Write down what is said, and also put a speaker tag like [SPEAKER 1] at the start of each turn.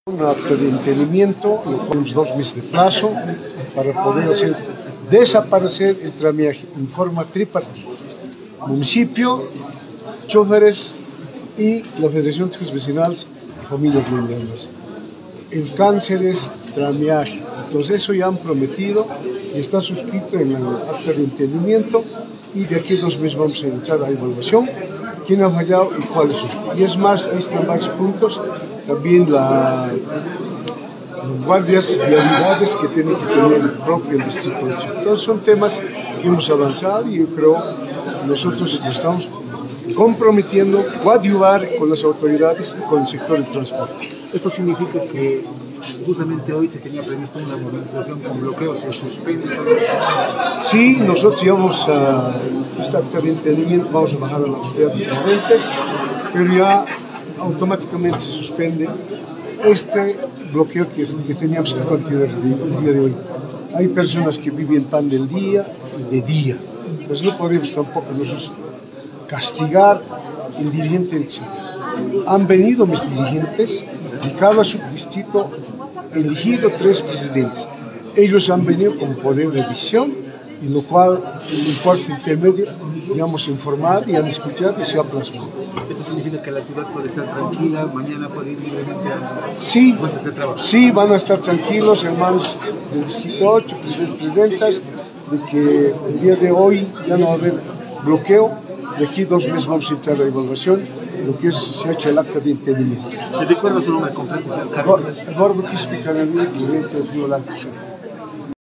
[SPEAKER 1] Un acta de entendimiento, lo ponemos 2 meses de plazo para poder hacer desaparecer el tramiaje en forma tripartita. Municipio, choferes y la Federación de Vecinales y Familias Vulnerables. El cáncer es tramiaje, entonces eso ya han prometido y está suscrito en el acta de entendimiento y de aquí a 2 meses vamos a iniciar la evaluación, quién ha fallado y cuáles son. Y es más, ahí están varios puntos, también los guardias vialidades que tienen que tener el propio distrito. Entonces son temas que hemos avanzado y yo creo que nosotros nos estamos comprometiendo a coadyuvar con las autoridades y con el sector del transporte.
[SPEAKER 2] Esto significa que justamente hoy se tenía previsto una movilización con bloqueo, ¿se suspende?
[SPEAKER 1] Sí, nosotros llevamos esta acta de entendimiento, vamos a bajar a la autoridad de presentes, pero ya automáticamente se suspende este bloqueo que teníamos que continuar el día de hoy. Hay personas que viven pan del día y de día, pues no podemos tampoco nosotros castigar el dirigente del Chile. Han venido mis dirigentes de cada subdistrito elegido 3 presidentes. Ellos han venido con poder de visión, en lo cual en el cuarto intermedio íbamos a informar y a escuchar y se ha plasmado.
[SPEAKER 2] ¿Eso significa que la ciudad puede estar tranquila, mañana puede ir libremente a
[SPEAKER 1] sí,
[SPEAKER 2] fuentes de trabajo?
[SPEAKER 1] Sí, van a estar tranquilos, hermanos del distrito 8, presidentas, de que el día de hoy ya no va a haber bloqueo. De aquí 2 meses vamos a echar la evaluación, lo que se ha hecho el acta de entendimiento.
[SPEAKER 2] ¿Les recuerdo su nombre completo, señor Carlos?
[SPEAKER 1] Eduardo Quispe Canadí, presidente del Río Blanco Sur.